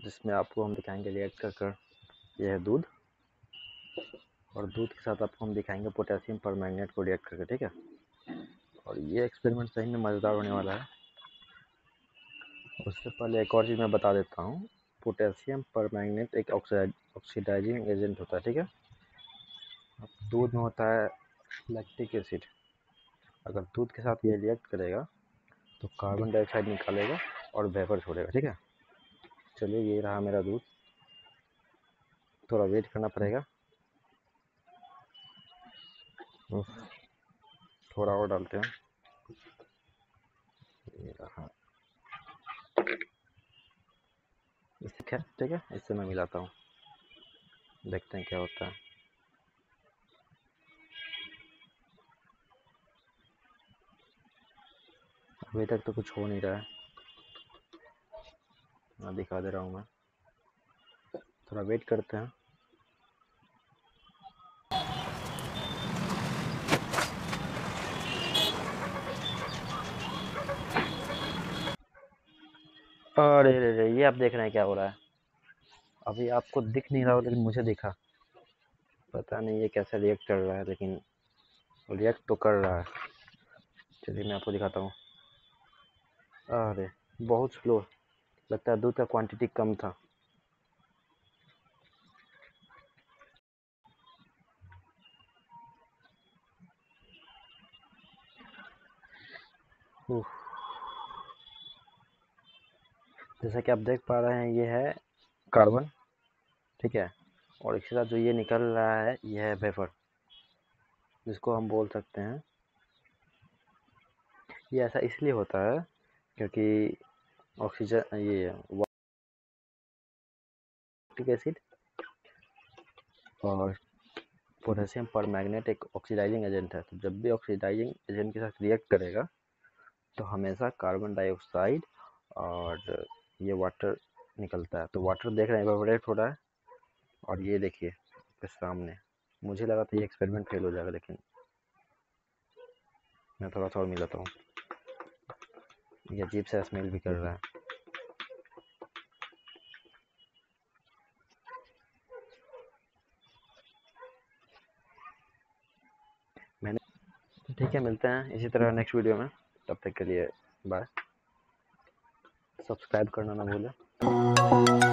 जिसमें आपको हम दिखाएंगे रिएक्ट कर कर। ये है दूध, और दूध के साथ आपको हम दिखाएंगे पोटेशियम परमैंगनेट को रिएक्ट करके, ठीक है। और ये एक्सपेरिमेंट सही में मज़ेदार होने वाला है। उससे पहले एक और चीज़ मैं बता देता हूँ। पोटेशियम परमैंगनेट एक ऑक्सीडाइजिंग एजेंट होता है, ठीक है। दूध में होता है लैक्टिक एसिड। अगर दूध के साथ ये रिएक्ट करेगा तो कार्बन डाइऑक्साइड निकालेगा और वेपर छोड़ेगा, ठीक है। चलिए, ये रहा मेरा दूध। थोड़ा वेट करना पड़ेगा। थोड़ा और डालते हैं। ये रहा। इससे ठीक है, इससे मैं मिलाता हूँ, देखते हैं क्या होता है। अभी तक तो कुछ हो नहीं रहा है। मैं दिखा दे रहा हूँ। मैं थोड़ा वेट करते हैं। अरे रे रे, ये आप देख रहे हैं क्या हो रहा है। अभी आपको दिख नहीं रहा हो, लेकिन मुझे दिखा। पता नहीं ये कैसे रिएक्ट कर रहा है, लेकिन रिएक्ट तो कर रहा है। चलिए मैं आपको दिखाता हूँ। अरे, बहुत स्लो। लगता है दूध का क्वांटिटी कम था। जैसा कि आप देख पा रहे हैं, ये है कार्बन, ठीक है। और इसके साथ जो ये निकल रहा है, ये है वेपर, जिसको हम बोल सकते हैं। ये ऐसा इसलिए होता है क्योंकि ऑक्सीजन, ये लैक्टिक एसिड और पोटेशियम परमैंगनेट एक ऑक्सीडाइजिंग एजेंट है। तो जब भी ऑक्सीडाइजिंग एजेंट के साथ रिएक्ट करेगा तो हमेशा कार्बन डाइऑक्साइड और ये वाटर निकलता है। तो वाटर देख रहे हैं इवेपोरेट हो रहा है, और ये देखिए आपके सामने। मुझे लगा था ये एक्सपेरिमेंट फेल हो जाएगा, लेकिन मैं थोड़ा सा और मिलाता हूँ। ये अजीब सा स्मेल भी कर रहा है। मैंने ठीक है, मिलते हैं इसी तरह नेक्स्ट वीडियो में। तब तक के लिए बाय। सब्सक्राइब करना ना भूलें।